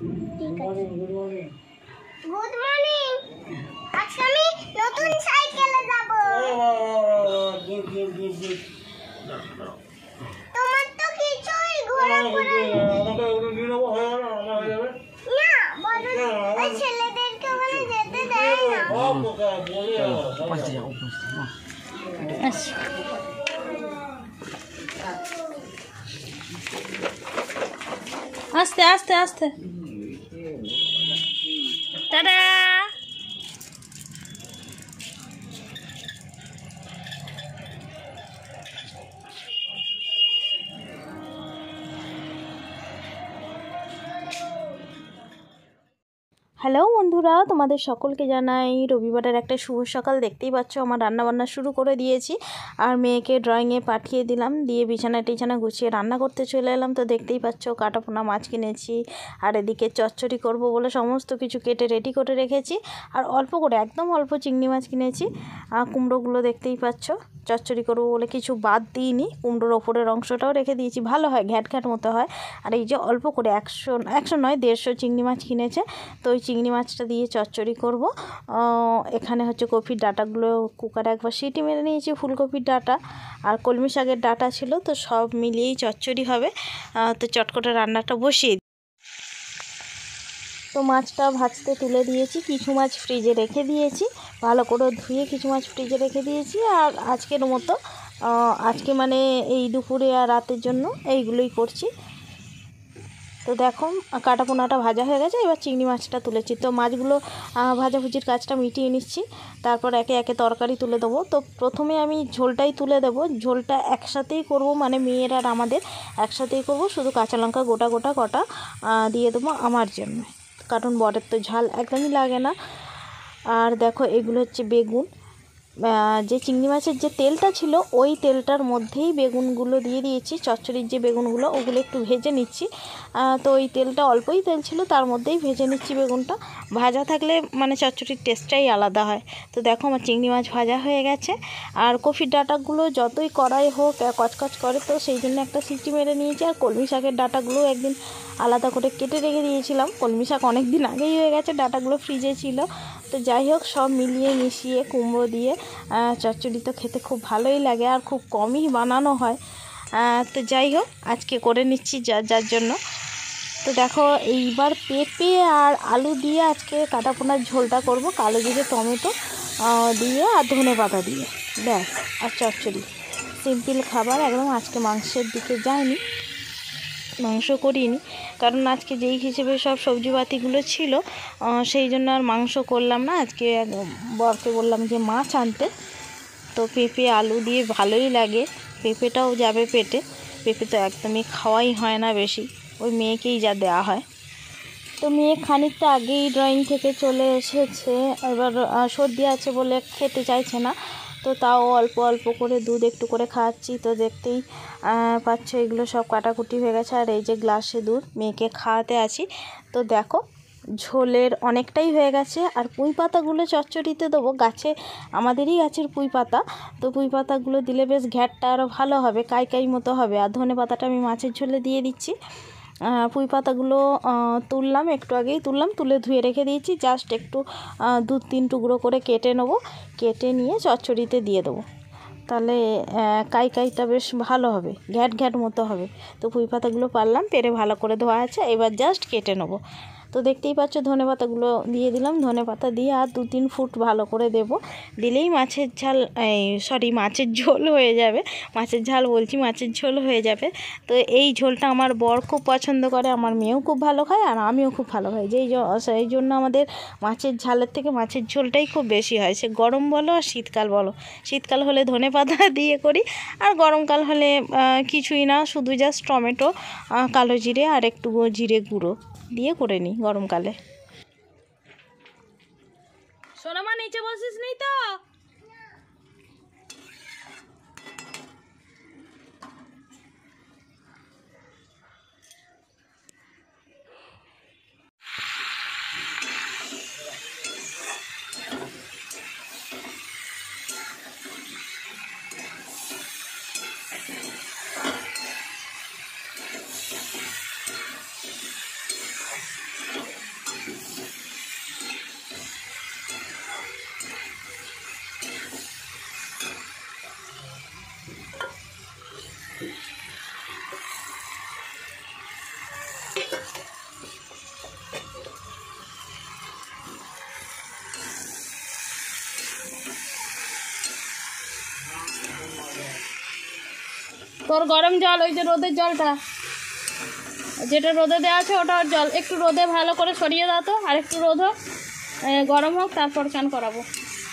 ঠিক আছে। Good morning. আজকে আমি নতুন সাইকেলে যাব। তোমার তো কিছুই ঘোরা ঘোরা আমাকে নিয়ে নেবো হয়ে যাবে আমার হয়ে যাবে না বলো ওই ছেলেদেরকে ওখানে যেতে দেয় না আস্তে আস্তে আস্তে টাটা। হ্যালো বন্ধুরা, তোমাদের সকলকে জানাই রবিবারের একটা শুভ সকাল। দেখতেই পাচ্ছ আমার রান্নাবান্না শুরু করে দিয়েছি আর মেয়েকে ড্রয়িংয়ে পাঠিয়ে দিলাম, দিয়ে বিছানা টিছানা গুছিয়ে রান্না করতে চলে এলাম। তো দেখতেই পাচ্ছ কাটাপোনা মাছ কিনেছি আর এদিকে চচ্চড়ি করব বলে সমস্ত কিছু কেটে রেডি করে রেখেছি। আর অল্প করে একদম অল্প চিংড়ি মাছ কিনেছি। আর কুমড়োগুলো দেখতেই পাচ্ছ চচ্চড়ি করবো বলে কিছু বাদ দিইনি, কুমড়োর ওপরের অংশটাও রেখে দিয়েছি, ভালো হয় ঘ্যাট ঘ্যাট মতো হয়। আর এই যে অল্প করে 100 নয় 150 চিংড়ি মাছ কিনেছে, তো ওই চিংড়ি মাছটা দিয়ে চচ্চড়ি করব। এখানে হচ্ছে কপির ডাঁটাগুলো কুকারে একবার সিটি মেরে নিয়েছি, ফুলকপির ডাঁটা আর কলমি শাকের ডাঁটা ছিল, তো সব মিলিয়েই চচ্চড়ি হবে। তো চটকটে রান্নাটা বসিয়ে তো মাছটা ভাজতে তুলে দিয়েছি, কিছু মাছ ফ্রিজে রেখে দিয়েছি, ভালো করে ধুয়ে কিছু মাছ ফ্রিজে রেখে দিয়েছি। আর আজকের মতো আজকে মানে এই দুপুরে আর রাতের জন্য এইগুলোই করছি। তো দেখো কাটাপোনাটা ভাজা হয়ে গেছে, এবার চিংড়ি মাছটা তুলেছি। তো মাছগুলো ভাজাভুজির কাজটা মিটিয়ে নিচ্ছি, তারপর একে একে তরকারি তুলে দেবো। তো প্রথমে আমি ঝোলটাই তুলে দেবো, ঝোলটা একসাথেই করব, মানে মেয়ের আর আমাদের একসাথেই করব। শুধু কাঁচা লঙ্কা গোটা গোটা কটা দিয়ে দেবো আমার জন্য, কারণ বরের তো ঝাল একদমই লাগে না। আর দেখো এগুলো হচ্ছে বেগুন, যে চিংড়ি মাছের যে তেলটা ছিল ওই তেলটার মধ্যেই বেগুনগুলো দিয়ে দিয়েছি, চচ্চড়ির যে বেগুনগুলো ওগুলো একটু ভেজে নিচ্ছি। তো ওই তেলটা অল্পই তেল ছিল, তার মধ্যেই ভেজে নিচ্ছি বেগুনটা। ভাজা থাকলে মানে চচ্চড়ির টেস্টটাই আলাদা হয়। তো দেখো আমার চিংড়ি মাছ ভাজা হয়ে গেছে। আর কফির ডাঁটাগুলো যতই কড়াই হোক কচকচ করে, তো সেই জন্য একটা সিটি মেরে নিয়েছি। আর কলমি শাকের ডাঁটাগুলো একদিন আলাদা করে কেটে রেখে দিয়েছিলাম, কলমি শাক অনেক দিন আগেই হয়ে গেছে, ডাঁটাগুলো ফ্রিজে ছিল। তো যাই হোক সব মিলিয়ে মিশিয়ে কুমড়ো দিয়ে চচ্চড়ি তো খেতে খুব ভালোই লাগে আর খুব কমই বানানো হয়। তো যাই হোক আজকে করে নিচ্ছি যার জন্য। তো দেখো এইবার পেঁপে আর আলু দিয়ে আজকে কাটাপোনার ঝোলটা করব, কালো জিরে টমেটো দিয়ে আর ধনে পাতা দিয়ে, ব্যাস। আর চচ্চড়ি সিম্পল খাবার একদম। আজকে মাংসের দিকে যায়নি, মাংস করিনি, কারণ আজকে যেই হিসেবে সব সবজিপাতিগুলো ছিল সেই জন্য আর মাংস করলাম না। আজকে বরকে বললাম যে মাছ আনতে, তো পেঁপে আলু দিয়ে ভালোই লাগে, পেঁপেটাও যাবে পেটে। পেঁপে তো একদমই খাওয়াই হয় না বেশি, ওই মেয়েকেই যা দেওয়া হয়। তো মেয়ে খানিকটা আগেই ড্রয়িং থেকে চলে এসেছে, এবার সর্দি আছে বলে খেতে চাইছে না, তো তাও অল্প অল্প করে দুধ একটু করে খাওয়াচ্ছি। তো দেখতেই পাচ্ছ এগুলো সব কাটাকুটি হয়ে গেছে। আর এই যে গ্লাসে দুধ মেয়েকে খাওয়াতে আছি। তো দেখো ঝোলের অনেকটাই হয়ে গেছে। আর পুঁই পাতাগুলো চচ্চড়িতে দেবো, গাছে আমাদেরই গাছের পুঁই পাতা, তো পুঁই পাতাগুলো দিলে বেশ ঘ্যাটটা আরও ভালো হবে, কাই কাই মতো হবে। আর ধনে পাতাটা আমি মাছের ঝোলে দিয়ে দিচ্ছি। পুঁই পাতাগুলো তুললাম, একটু আগেই তুললাম, তুলে ধুয়ে রেখে দিয়েছি, জাস্ট একটু 2-3 টুকরো করে কেটে নেবো, কেটে নিয়ে চচ্চড়িতে দিয়ে দেবো, তাহলে কাই কাইটা বেশ ভালো হবে, ঘ্যাট ঘ্যাট মতো হবে। তো পুঁই পাতাগুলো পারলাম, পেরে ভালো করে ধোয়া আছে, এবার জাস্ট কেটে নেবো। তো দেখতেই পাচ্ছ ধনে পাতাগুলো দিয়ে দিলাম, ধনে পাতা দিয়ে আর 2-3 ফুট ভালো করে দেব, দিলেই মাছের ঝাল মাছের ঝোল হয়ে যাবে। মাছের ঝাল বলছি, মাছের ঝোল হয়ে যাবে। তো এই ঝোলটা আমার বর খুব পছন্দ করে, আমার মেয়েও খুব ভালো খায় আর আমিও খুব ভালো খাই। এই জন্য আমাদের মাছের ঝালের থেকে মাছের ঝোলটাই খুব বেশি হয়, সে গরম বলো আর শীতকাল বলো। শীতকাল হলে ধনে পাতা দিয়ে করি, আর গরমকাল হলে কিছুই না, শুধু জাস্ট টমেটো, কালো জিরে আর একটু জিরে গুঁড়ো দিয়ে করে নিই গরমকালে। সোনামা নিচে বসিস নি তো? তোর গরম জল, ওই যে রোদের জলটা যেটা রোদে দেওয়া আছে ওটার জল, একটু রোদে ভালো করে সরিয়ে দাও তো, আর একটু রোদ হোক, গরম হোক, তারপর চান করাবো।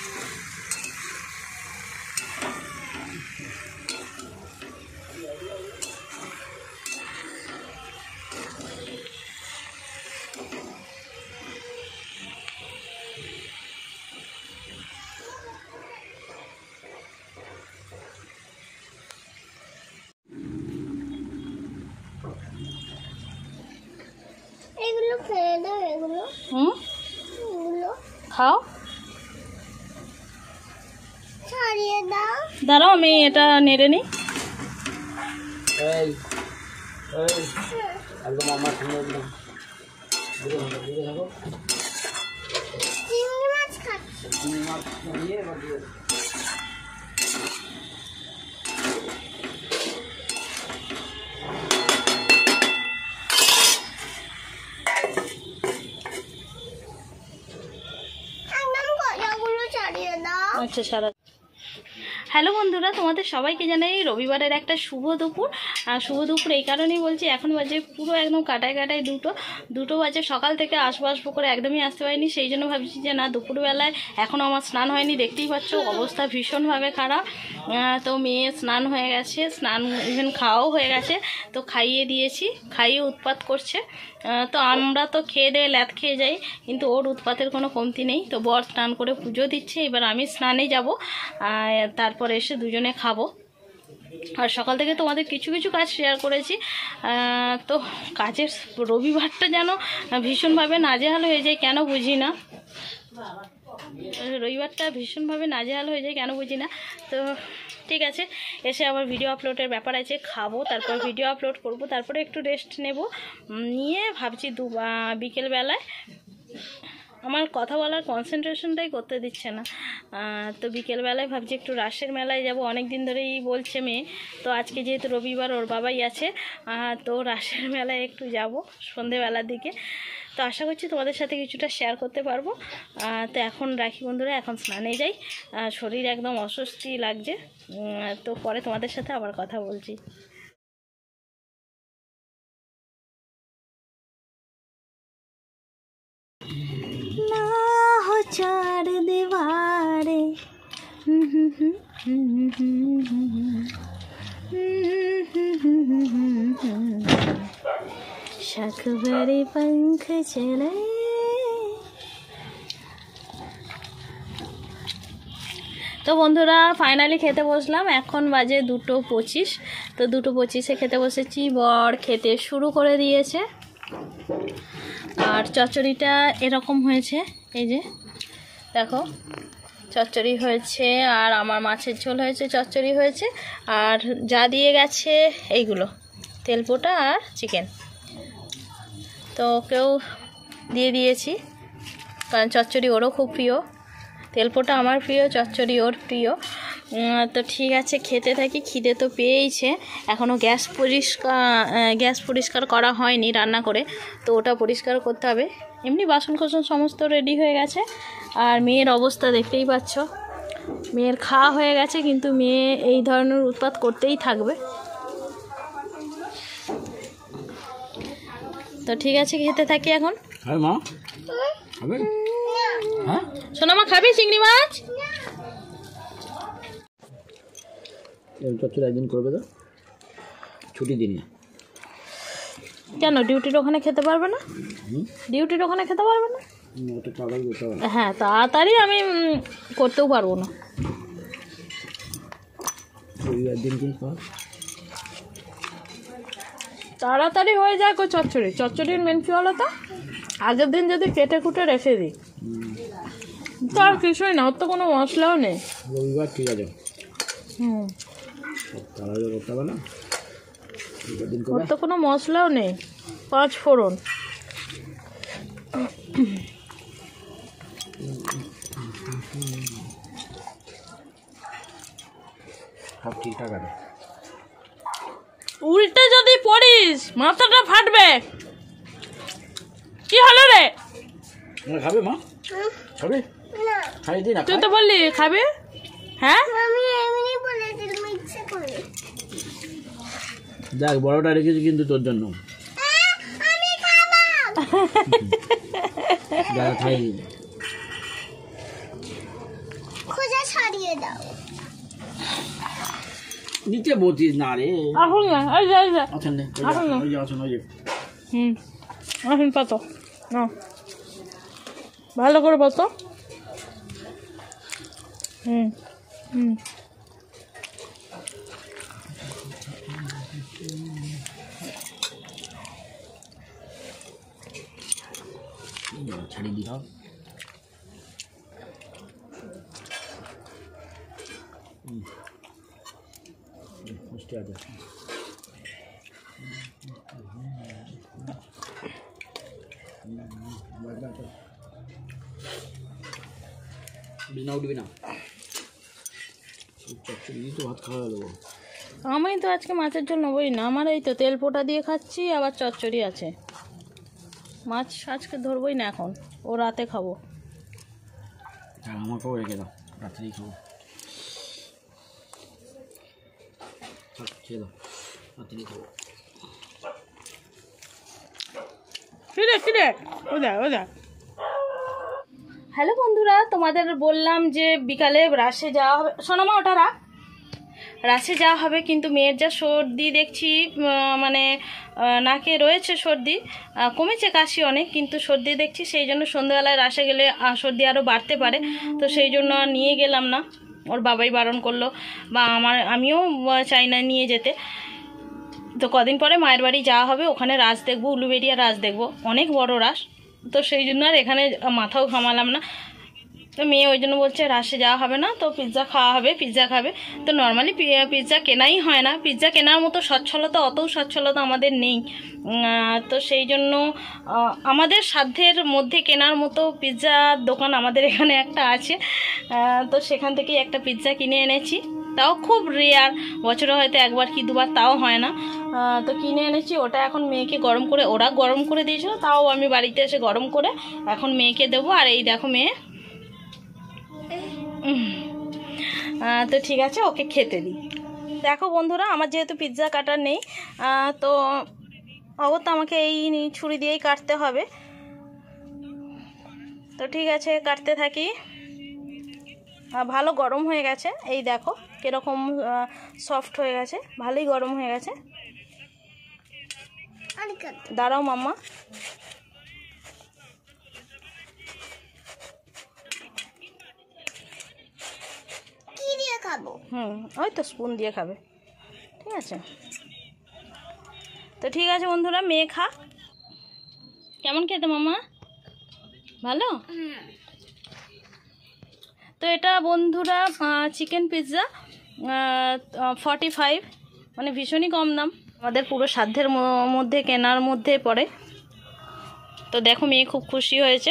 এগুলো ফেলে দাও, এগুলো খাও, ছাড়িয়ে দাও। দাঁড়াও আমি এটা নেড়ে নিই। চিংড়ি মাছ খাচ্ছি। আচ্ছা সারা। হ্যালো বন্ধুরা, তোমাদের সবাইকে জানাই রবিবারের একটা শুভ দুপুর। আর শুভ দুপুর এই কারণেই বলছি, এখন বাজে পুরো একদম কাটায় দুটো বাজে। সকাল থেকে আসবো করে একদমই আসতে পারিনি, সেই জন্য ভাবছি যে না দুপুরবেলায় এখনও আমার স্নান হয়নি। দেখতেই পাচ্ছ অবস্থা ভীষণভাবে খারাপ। তো মেয়ে স্নান হয়ে গেছে, স্নান ইভেন খাওয়াও হয়ে গেছে, তো খাইয়ে দিয়েছি, খাইয়ে উৎপাত করছে। তো আমরা তো খেয়ে দিয়ে ল্যাদ খেয়ে যাই, কিন্তু ওর উৎপাতের কোনো কমতি নেই। তো বর স্নান করে পুজো দিচ্ছে, এবার আমি স্নানে যাব, তারপর এসে দুজনে খাবো। আর সকাল থেকে তোমাদের কিছু কাজ শেয়ার করেছি। তো কাজের রবিবারটা যেন ভীষণভাবে নাজেহাল হয়ে যায়, কেন বুঝি না। রবিবারটা ভীষণভাবে নাজেহাল হয়ে যায়, কেন বুঝি না। তো ঠিক আছে, এসে আবার ভিডিও আপলোডের ব্যাপার আছে, খাবো, তারপর ভিডিও আপলোড করব, তারপরে একটু রেস্ট নেব, নিয়ে ভাবছি বিকেলবেলায় আমার কথা বলার কনসেন্ট্রেশনটাই করতে দিচ্ছে না। তো বিকেলবেলায় ভাবছি একটু রাসের মেলায় যাব, অনেক দিন ধরেই বলছে মেয়ে। তো আজকে যেহেতু রবিবার ওর বাবাই আছে, তো রাসের মেলায় একটু যাব সন্ধেবেলার দিকে। তো আশা করছি তোমাদের সাথে কিছুটা শেয়ার করতে পারবো। তো এখন রাখি বন্ধুরা, এখন স্নানে যাই, শরীর একদম অস্বস্তি লাগছে। তো পরে তোমাদের সাথে আবার কথা বলছি। ना हो चार दीवारे, शख भरे पंख चले। তো বন্ধুরা ফাইনালি খেতে বসলাম, এখন বাজে 2:25। তো 2:25-এ খেতে বসেছি, বর খেতে শুরু করে দিয়েছে। আর চচ্চড়িটা এরকম হয়েছে, এই যে দেখো চচ্চড়ি হয়েছে, আর আমার মাছের ঝোল হয়েছে, চচ্চড়ি হয়েছে, আর যা দিয়ে গেছে এইগুলো তেলপোটা আর চিকেন। তো ওকেও দিয়ে দিয়েছি, কারণ চচ্চড়ি ওরও খুব প্রিয়, তেলপোটা আমার প্রিয়, চচ্চড়ি ওর প্রিয়। তো ঠিক আছে, খেতে থাকি। খিদে তো পেয়েইছে, এখনও গ্যাস পরিষ্কার করা হয়নি রান্না করে, তো ওটা পরিষ্কার করতে হবে। এমনি বাসন কোসন সমস্ত রেডি হয়ে গেছে। আর মেয়ের অবস্থা দেখতেই পাচ্ছ, মেয়ের খাওয়া হয়ে গেছে, কিন্তু মেয়ে এই ধরনের উৎপাত করতেই থাকবে। তো ঠিক আছে, খেতে থাকি এখন। হ্যাঁ মা, খাবে? হ্যাঁ সোনা মা খাবি চিংড়ি মাছ? চচ্চড়ি একদিন করবে তো, ছুটি দিনে। কেন ডিউটির ওখানে খেতে পারবে না? ডিউটির ওখানে খেতে পারবে না? হ্যাঁ, তাড়াতাড়ি আমি করতেও পারবো না। তাড়াতাড়ি হয়ে যায় কো চচ্চড়ির মেন কি হলো, তো আগের দিন যদি কেটে কুটে রেখে দিই তো আর কিছুই না, ওর তো কোনো মশলাও নেই। রবিবার ঠিক আছে, ওর তো কোনো মশলাও নেই, 5 ফোড়ন। সব ঠিকঠাক আছে। উল্টে যদি পড়িস মাথাটা ফাটবে। কি হলো রে? খাবে মা? খাবে? খাই দিই না। তুই তো বললি খাবে। হ্যাঁ আমি এমনি বলেছিলাম ইচ্ছে করে। দেখ বড়টা রেখেছি কিন্তু তোর জন্য। আমি খাবো। দাদা খাই খোঁজা ছাড়িয়ে দাও। নিচে বসিস না রে। আসুন না, এই যে আছেন না, ওই যে আছেন, ওই যে। আসুন পাতো না, ভালো করে পাতো। ছাড়িয়ে দিই সব। মিষ্টি আছে। উঠবি না, চচ্চড়ি তো ভাত খাওয়া দেবো। আমি তো আজকে মাছের ঝোল নেবই না, আমার এই তো তেল পোটা দিয়ে খাচ্ছি, আবার চচ্চড়ি আছে। মাছ আজকে ধরবই না এখন, ও রাতে খাবো। আমাকেও রেখে দাও, রাত্রেই খাবো। খেয়ে দাও, রাত্রেই খাবো। হ্যালো বন্ধুরা, তোমাদের বললাম যে বিকালে রাশে যাওয়া হবে। সোনামা ওটা রাখ, রাশে যাওয়া হবে, কিন্তু মেয়ের যা সর্দি দেখছি, মানে নাকে রয়েছে সর্দি, কমেছে কাশি অনেক, কিন্তু সর্দি দেখছি, সেই জন্য সন্ধ্যাবেলায় রাশে গেলে সর্দি আরও বাড়তে পারে। তো সেই জন্য আর নিয়ে গেলাম না, ওর বাবাই বারণ করলো, বা আমিও চাই না নিয়ে যেতে। তো কদিন পরে মায়ের বাড়ি যাওয়া হবে, ওখানে রাস দেখবো, উলুবেড়িয়া রাস দেখবো, অনেক বড় রাস। তো সেই জন্য আর এখানে মাথাও ঘামালাম না। তো মেয়ে ওই জন্য বলছে রাশে যাওয়া হবে না, তো পিৎজা খাওয়া হবে, পিৎজা খাবে। তো নর্মালি পিৎজা কেনাই হয় না, পিৎজা কেনার মতো সচ্ছলতা, অত সচ্ছলতা আমাদের নেই। তো সেই জন্য আমাদের সাধ্যের মধ্যে কেনার মতো পিৎজার দোকান আমাদের এখানে একটা আছে। তো সেখান থেকেই একটা পিৎজা কিনে এনেছি, তাও খুব রেয়ার, বছরে হয়তো একবার কি দুবার, তাও হয় না। তো কিনে এনেছি, ওটা এখন মেয়েকে গরম করে, ওরা গরম করে দিয়েছিল, তাও আমি বাড়িতে এসে গরম করে এখন মেয়েকে দেবো। আর এই দেখো মেয়ে, তো ঠিক আছে, ওকে খেতে দিই। দেখো বন্ধুরা, আমার যেহেতু পিৎজা কাটার নেই, তো অগত্যা আমাকে এই ছুরি দিয়েই কাটতে হবে। তো ঠিক আছে, কাটতে থাকি। ভালো গরম হয়ে গেছে, এই দেখো কীরকম সফট হয়ে গেছে, ভালোই গরম হয়ে গেছে। দাঁড়াও মাম্মা, খাবো। ওই তো স্পুন দিয়ে খাবে, ঠিক আছে। তো ঠিক আছে বন্ধুরা, মেয়ে খা। কেমন খেতে মাম্মা? ভালো? তো এটা বন্ধুরা চিকেন পিৎজা, 45, মানে ভীষণই কম দাম, আমাদের পুরো সাধ্যের মধ্যে কেনার মধ্যে পড়ে। তো দেখো মেয়ে খুব খুশি হয়েছে।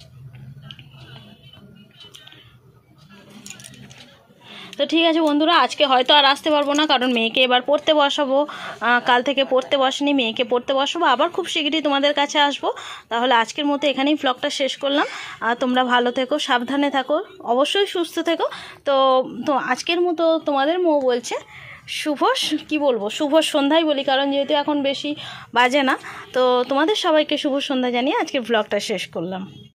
তো ঠিক আছে বন্ধুরা, আজকে হয়তো আর আসতে পারবো না, কারণ মেয়েকে এবার পড়তে বসাবো। কাল থেকে পড়তে বসেনি, মেয়েকে পড়তে বসাবো, আবার খুব শীঘ্রই তোমাদের কাছে আসবো। তাহলে আজকের মতো এখানেই ব্লগটা শেষ করলাম। তোমরা ভালো থেকো, সাবধানে থাকো, অবশ্যই সুস্থ থেকো। তো আজকের মতো তোমাদের মৌ বলছে শুভ সন্ধ্যাই বলি, কারণ যেহেতু এখন বেশি বাজে না। তো তোমাদের সবাইকে শুভ সন্ধ্যা জানিয়ে আজকের ব্লগটা শেষ করলাম।